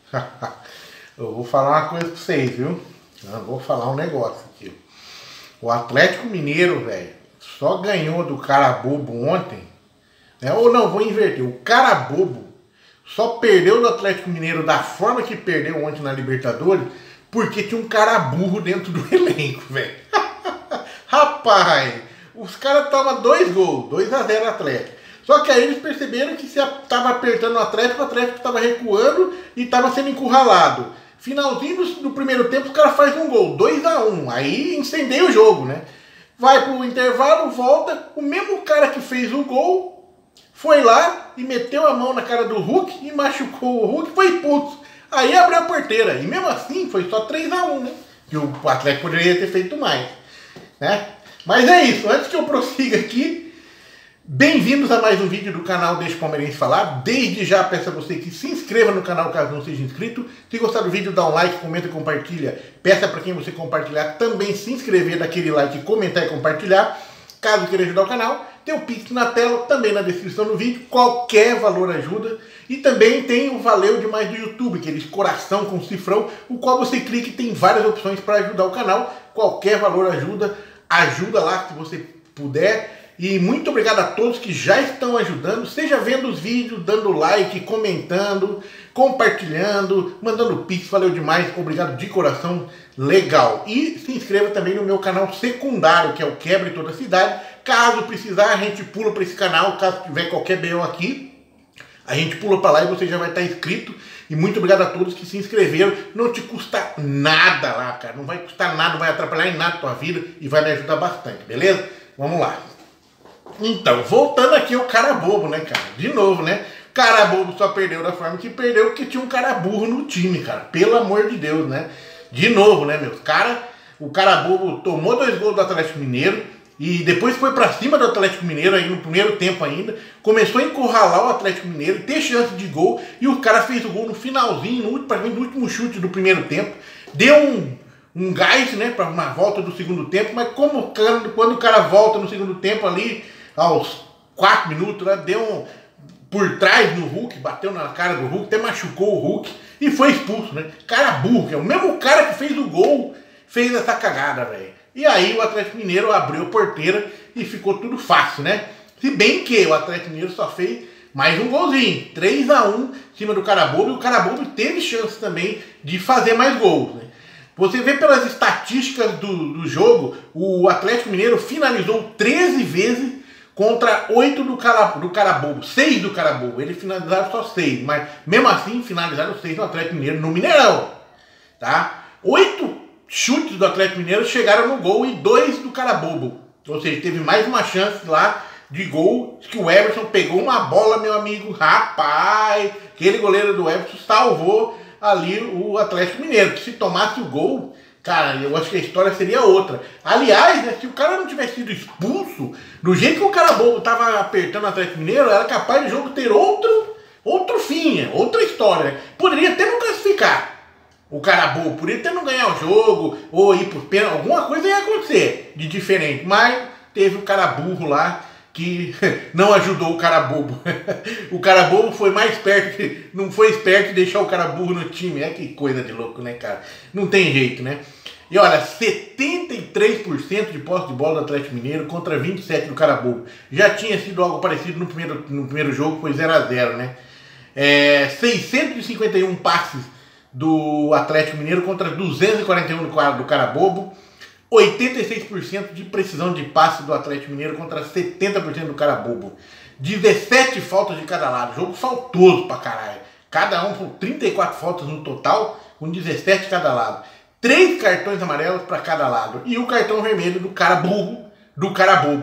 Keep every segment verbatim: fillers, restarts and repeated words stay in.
Eu vou falar uma coisa pra vocês, viu? Eu vou falar um negócio aqui. O Atlético Mineiro, velho, só ganhou do cara bobo ontem, né? Ou não, vou inverter. O cara bobo só perdeu do Atlético Mineiro da forma que perdeu ontem na Libertadores, porque tinha um cara burro dentro do elenco, velho. Rapaz, os caras tomam dois gols, dois a zero Atlético. Só que aí eles perceberam que se estava apertando o Atlético, o Atlético estava recuando e estava sendo encurralado. Finalzinho do, do primeiro tempo, os caras fazem um gol, dois a um. Aí incendeia o jogo, né? Vai pro intervalo, volta. O mesmo cara que fez o gol foi lá e meteu a mão na cara do Hulk e machucou o Hulk, foi expulso. Aí abriu a porteira. E mesmo assim foi só três a um, né? Que o Atlético poderia ter feito mais, né? Mas é isso. Antes que eu prossiga aqui, bem-vindos a mais um vídeo do canal Deixa o Palmeirense Falar. Desde já peço a você que se inscreva no canal caso não seja inscrito. Se gostar do vídeo, dá um like, comenta e compartilha. Peça para quem você compartilhar também se inscrever, daquele like, comentar e compartilhar. Caso queira ajudar o canal, tem o Pix na tela, também na descrição do vídeo. Qualquer valor ajuda. E também tem o Valeu Demais do YouTube, aquele coração com cifrão, o qual você clica e tem várias opções para ajudar o canal. Qualquer valor ajuda. Ajuda lá se você puder. E muito obrigado a todos que já estão ajudando, seja vendo os vídeos, dando like, comentando, compartilhando, mandando pix, valeu demais, obrigado de coração, legal. E se inscreva também no meu canal secundário, que é o Quebre Toda a Cidade. Caso precisar, a gente pula para esse canal, caso tiver qualquer B O aqui, a gente pula para lá e você já vai estar inscrito. E muito obrigado a todos que se inscreveram. Não te custa nada lá, cara. Não vai custar nada, não vai atrapalhar em nada a tua vida e vai me ajudar bastante, beleza? Vamos lá. Então, voltando aqui ao cara bobo, né, cara? De novo, né? Cara bobo só perdeu da forma que perdeu porque tinha um cara burro no time, cara. Pelo amor de Deus, né? De novo, né, meu? Cara, o cara bobo tomou dois gols do Atlético Mineiro e depois foi pra cima do Atlético Mineiro aí no primeiro tempo ainda. Começou a encurralar o Atlético Mineiro, ter chance de gol e o cara fez o gol no finalzinho, no, no último chute do primeiro tempo. Deu um... um gás, né, para uma volta do segundo tempo, mas como quando o cara volta no segundo tempo ali, aos quatro minutos, né, deu um por trás no Hulk, bateu na cara do Hulk, até machucou o Hulk e foi expulso, né? Cara burro, que é o mesmo cara que fez o gol, fez essa cagada, velho. E aí o Atlético Mineiro abriu a porteira e ficou tudo fácil, né? Se bem que o Atlético Mineiro só fez mais um golzinho, três a um em cima do cara bobo, e o cara bobo teve chance também de fazer mais gols, né? Você vê pelas estatísticas do, do jogo, o Atlético Mineiro finalizou treze vezes contra oito do cara, do cara bobo, seis do cara bobo. Eles finalizaram só seis, mas mesmo assim finalizaram seis no Atlético Mineiro no Mineirão, tá? Oito chutes do Atlético Mineiro chegaram no gol e dois do cara bobo. Ou seja, teve mais uma chance lá de gol, que o Everson pegou uma bola, meu amigo, rapaz, aquele goleiro do Everson salvou ali o Atlético Mineiro, que se tomasse o gol, cara, eu acho que a história seria outra. Aliás, né, se o cara não tivesse sido expulso, do jeito que o cara bobo tava apertando o Atlético Mineiro, era capaz do jogo ter outro, outro fim, outra história. Poderia até não classificar o cara bobo, poderia até não ganhar o jogo, ou ir por pênalti, alguma coisa ia acontecer de diferente, mas teve o cara burro lá, que não ajudou o cara bobo. O cara bobo foi mais esperto, não foi esperto de deixar o cara burro no time. É que coisa de louco, né, cara? Não tem jeito, né? E olha, setenta e três por cento de posse de bola do Atlético Mineiro contra vinte e sete por cento do cara bobo. Já tinha sido algo parecido no primeiro, no primeiro jogo, foi zero a zero, né? É, seiscentos e cinquenta e um passes do Atlético Mineiro contra duzentos e quarenta e um do cara bobo. oitenta e seis por cento de precisão de passe do Atlético Mineiro contra setenta por cento do cara bobo. dezessete faltas de cada lado. Jogo faltoso pra caralho. Cada um com trinta e quatro faltas no total, com dezessete de cada lado. Três cartões amarelos para cada lado. E o cartão vermelho do cara burro, do cara bobo.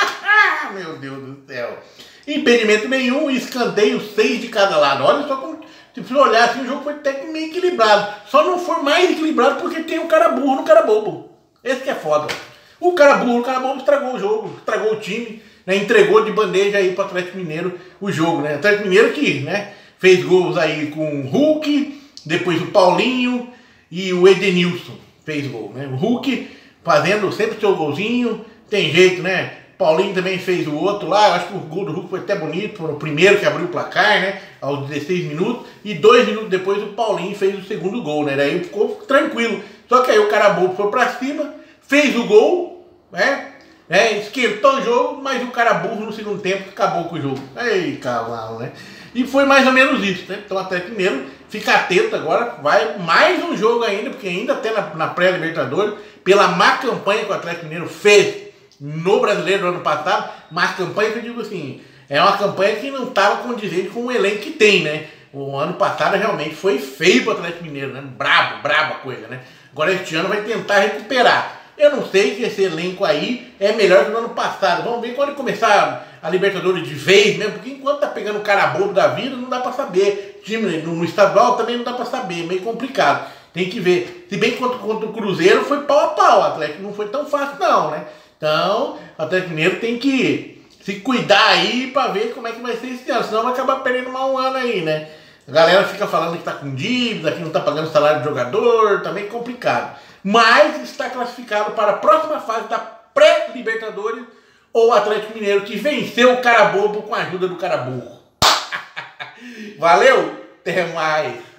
Meu Deus do céu. Impedimento nenhum e escanteio seis de cada lado. Olha só como, se você olhar assim, o jogo foi até meio equilibrado. Só não foi mais equilibrado porque tem um cara burro no cara bobo. Esse que é foda. O cara burro, o cara bobo estragou o jogo, estragou o time, né, entregou de bandeja aí para o Atlético Mineiro o jogo, né? Atlético Mineiro que, né, fez gols aí com o Hulk, depois o Paulinho e o Edenilson fez gol, né? O Hulk fazendo sempre seu golzinho, tem jeito, né? Paulinho também fez o outro lá, eu acho que o gol do Hulk foi até bonito, foi o primeiro que abriu o placar, né? Aos dezesseis minutos, e dois minutos depois o Paulinho fez o segundo gol, né? Daí ficou tranquilo. Só que aí o cara bobo foi pra cima, fez o gol, né? É, esquentou o jogo, mas o cara burro no segundo tempo acabou com o jogo. Ei, cavalo, né? E foi mais ou menos isso, né? Então, Atlético Mineiro, fica atento agora, vai mais um jogo ainda, porque ainda tem na, na pré-Libertadores, pela má campanha que o Atlético Mineiro fez no Brasileiro no ano passado, má campanha que eu digo assim, é uma campanha que não estava condizente com o elenco que tem, né? O ano passado realmente foi feio para o Atlético Mineiro, né? Brabo, brabo a coisa, né? Agora este ano vai tentar recuperar. Eu não sei se esse elenco aí é melhor que no ano passado. Vamos ver quando começar a Libertadores de vez mesmo, porque enquanto tá pegando o cara bobo da vida, não dá pra saber. Time no estadual também não dá pra saber, meio complicado. Tem que ver. Se bem que contra, contra o Cruzeiro foi pau a pau, o Atlético não foi tão fácil não, né? Então, o Atlético Mineiro tem que se cuidar aí pra ver como é que vai ser esse ano, senão vai acabar perdendo mais um ano aí, né? A galera fica falando que tá com dívida, que não tá pagando salário de jogador, também complicado. Mas está classificado para a próxima fase da pré-Libertadores, ou o Atlético Mineiro, que venceu o cara bobo com a ajuda do cara burro. Valeu, até mais.